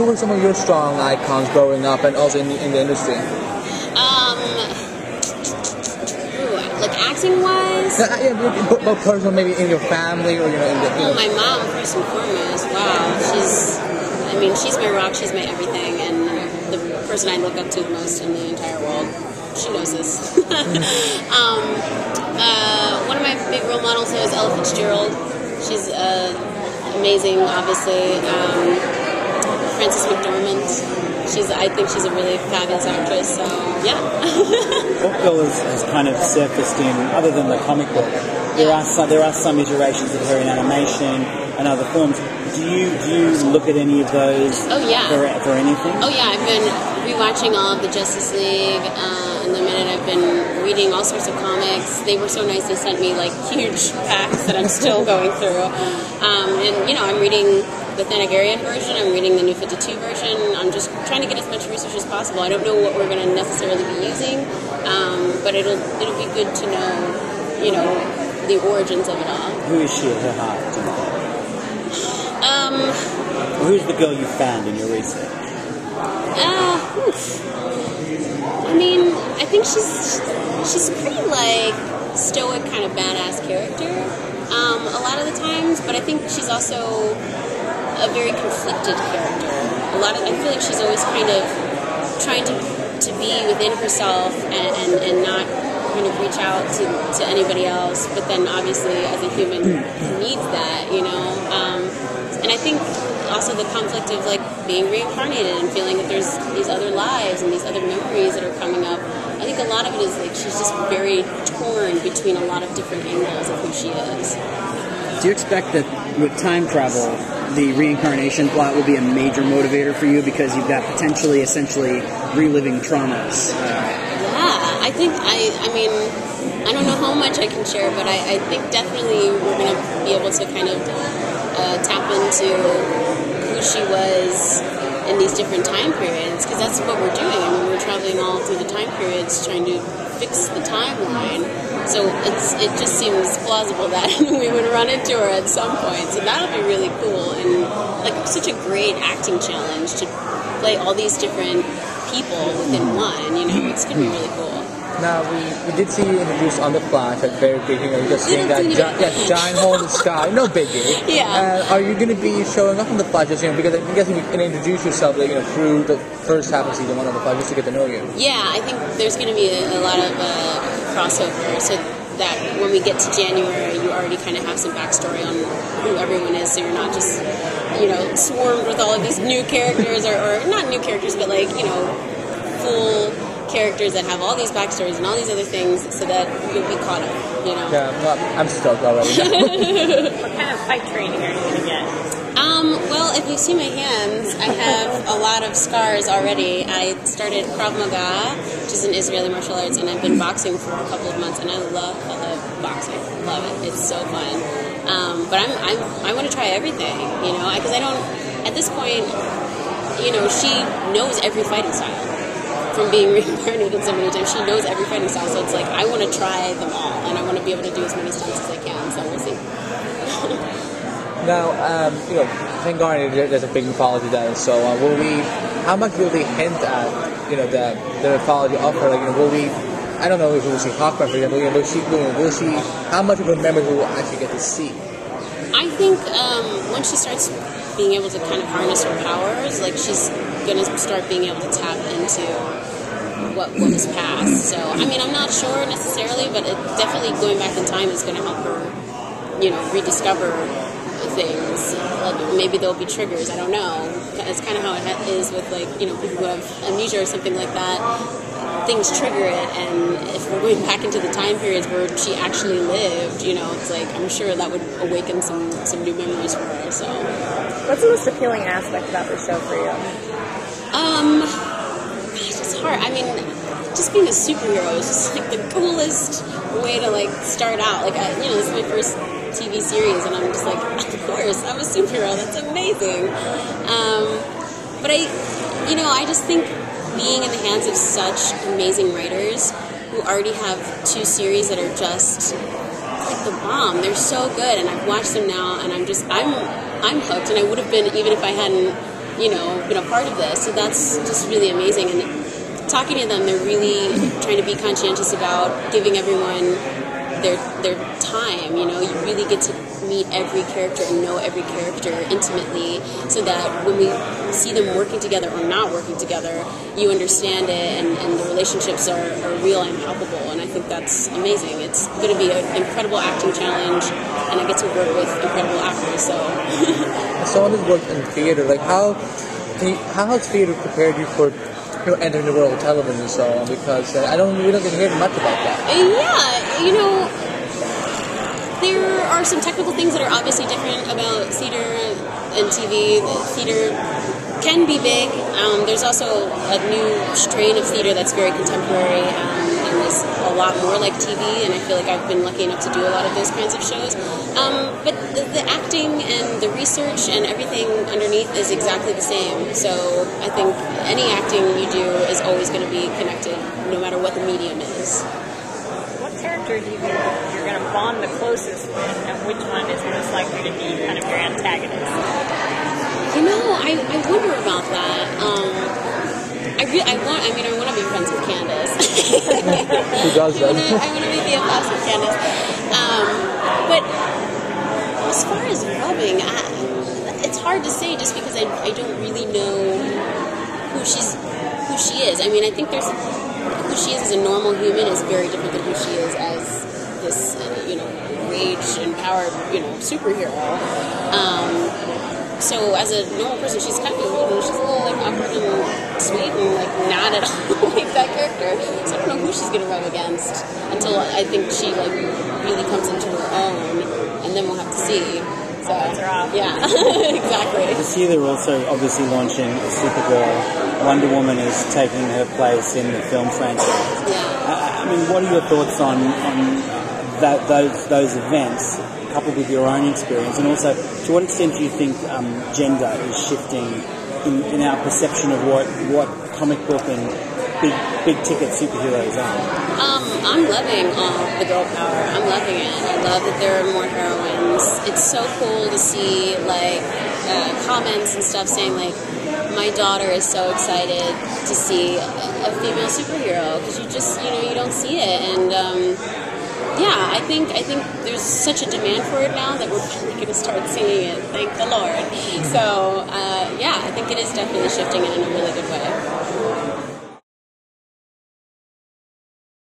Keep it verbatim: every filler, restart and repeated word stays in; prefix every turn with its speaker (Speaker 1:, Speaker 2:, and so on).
Speaker 1: were some of your strong icons growing up and also in the, in the industry?
Speaker 2: Um, ooh, like acting-wise?
Speaker 1: Yeah, yeah, but, but personal, maybe in your family or you know. In the, you
Speaker 2: well,
Speaker 1: know.
Speaker 2: my mom first and foremost. Wow, she's. I mean, she's my rock. She's my everything, and the person I look up to the most in the entire world. She knows this. um, uh, one of my big role models though is Ella Fitzgerald. She's uh, amazing, obviously. Um, Frances McDormand. She's, I think she's a really fabulous actress. So yeah.
Speaker 3: Hawkgirl has, has kind of surfaced in, other than the comic book. There are some, there are some iterations of her in animation and other films. Do you do you look at any of those?
Speaker 2: Oh yeah.
Speaker 3: For, for anything?
Speaker 2: Oh yeah, I've been rewatching all of the Justice League. Uh, in the minute, I've been reading all sorts of comics. They were so nice. They sent me like huge packs that I'm still going through. Um, and you know, I'm reading the Thanagarian version. I'm reading the New fifty-two version. I'm just trying to get as much research as possible. I don't know what we're going to necessarily be using, um, but it'll it'll be good to know, you know, the origins of it all.
Speaker 3: Who is she at her heart, do you think?
Speaker 2: Um,
Speaker 3: well, who's the girl you found in your research?
Speaker 2: Uh, I mean, I think she's she's pretty like stoic, kind of badass character. Um, a lot of the times, but I think she's also a very conflicted character. A lot of I feel like she's always kind of trying to to be within herself and, and, and not kind of reach out to, to anybody else, but then obviously as a human needs that, you know. Um, and I think also the conflict of like being reincarnated and feeling that there's these other lives and these other memories that are coming up. I think a lot of it is like she's just very torn between a lot of different angles of who she is.
Speaker 4: Do you expect that with time travel, the reincarnation plot will be a major motivator for you because you've got potentially, essentially, reliving traumas? Uh,
Speaker 2: yeah, I think, I I mean, I don't know how much I can share, but I, I think definitely we're going to be able to kind of uh, tap into who she was in these different time periods, because that's what we're doing. I mean, we're traveling all through the time periods trying to fix the timeline. So it's it just seems plausible that we would run into her at some point. So that'll be really cool and like such a great acting challenge to play all these different people within one. You know, it's gonna be really cool.
Speaker 1: Now we, we did see you introduced on the Flash at very big. You know, you just seeing that gi- yeah, giant hole in the sky. No biggie.
Speaker 2: Yeah.
Speaker 1: Uh, are you going to be showing up on the Flash? Just, you know, because I guess you can introduce yourself, you know, through the first half of season one of the Flash, just to get to know you.
Speaker 2: Yeah, I think there's going to be a, a lot of uh, crossover, so that when we get to January, you already kind of have some backstory on who everyone is, so you're not just, you know, swarmed with all of these new characters, or, or not new characters, but like, you know, full characters that have all these backstories and all these other things, so that you'll be caught up, you know.
Speaker 1: Yeah, well, I'm stoked already.
Speaker 5: What kind of fight training are you going to get?
Speaker 2: Um, well, if you see my hands, I have a lot of scars already. I started Krav Maga, which is an Israeli martial arts, and I've been boxing for a couple of months, and I love, I love boxing. Love it. It's so fun. Um, but I'm, I'm, I want to try everything, you know, because I don't, at this point, you know, she knows every fighting style. From being reincarnated so many times, she knows every fighting style, so it's like, I want to try them all, and I want to be able to do as many stunts as I can, so we'll see.
Speaker 1: Now, um, you know, thank God there's a big mythology there, so uh, will we, how much will they hint at, you know, the, the mythology of her, like, you know, will we, I don't know if we'll see Hawkgirl, for example, you know, will she, will she, how much of her memories will we actually get to see?
Speaker 2: I think um, once she starts being able to kind of harness her powers, like, she's going to start being able to tap into what, what was past. So, I mean, I'm not sure necessarily, but it definitely going back in time is going to help her, you know, rediscover things. Like, maybe there'll be triggers, I don't know. It's kind of how it is with, like, you know, people who have amnesia or something like that. Things trigger it, and if we're going back into the time periods where she actually lived, you know, it's like, I'm sure that would awaken some, some new memories for her, so.
Speaker 5: What's the most appealing aspect about the show for you?
Speaker 2: Um, it's just hard. I mean, just being a superhero is just, like, the coolest way to, like, start out. Like, I, you know, this is my first T V series, and I'm just like, of course, I'm a superhero. That's amazing. Um, but I, you know, I just think being in the hands of such amazing writers who already have two series that are just like the bomb. They're so good, and I've watched them now, and I'm just, I'm, I'm hooked, and I would have been even if I hadn't you know, been a part of this. So that's just really amazing. And talking to them, they're really trying to be conscientious about giving everyone their their time. You know, you really get to meet every character and know every character intimately, so that when we see them working together or not working together, you understand it, and, and the relationships are, are real and palpable. And I think that's amazing. It's going to be an incredible acting challenge, and I get to work with incredible actors. So,
Speaker 1: As someone who's worked in theater, like how can you, how has theater prepared you for, you know, entering the world of television and so on? Because uh, I don't we don't get to hear much about that.
Speaker 2: Yeah, you know, there are some technical things that are obviously different about theater and T V. The theater can be big. Um, there's also a new strain of theater that's very contemporary, um, and is a lot more like T V, and I feel like I've been lucky enough to do a lot of those kinds of shows. Um, but the, the acting and the research and everything underneath is exactly the same. So I think any acting you do is always going to be connected, no matter what the medium is.
Speaker 5: What character do you think you're going to bond the closest with, and which one is most likely to be kind of your antagonist?
Speaker 2: You know, I, I wonder about that. Um, I re- I want. I mean, I want to be friends with Candace.
Speaker 1: Who does
Speaker 2: I
Speaker 1: that?
Speaker 2: wanna, I want to be B F Fs with Candace. Um, but as far as rubbing, I, it's hard to say just because I, I don't really know who she's who she is. I mean, I think there's who she is as a normal human is very different than who she is as this, uh, you know, rage empowered, you know, superhero. Um, So as a normal person, she's kind of, you know, she's a little like awkward and sweet and like not at all like that character. So I don't know who she's gonna rub against until I think she like really comes into her own, and then we'll have to see. So yeah, exactly.
Speaker 3: This year they're also obviously launching Supergirl. Wonder Woman is taking her place in the film franchise.
Speaker 2: Yeah.
Speaker 3: I, I mean, what are your thoughts on on that, those those events, coupled with your own experience, and also to what extent do you think um, gender is shifting in, in our perception of what, what comic book and big big ticket superheroes are?
Speaker 2: Um, I'm loving all the girl power. I'm loving it. I love that there are more heroines. It's so cool to see like uh, comments and stuff saying like, my daughter is so excited to see a, a female superhero, because you just you know you don't see it. And um, Yeah, I think I think there's such a demand for it now that we're finally going to start seeing it. Thank the Lord. So, uh, yeah, I think it is definitely shifting in a really good way.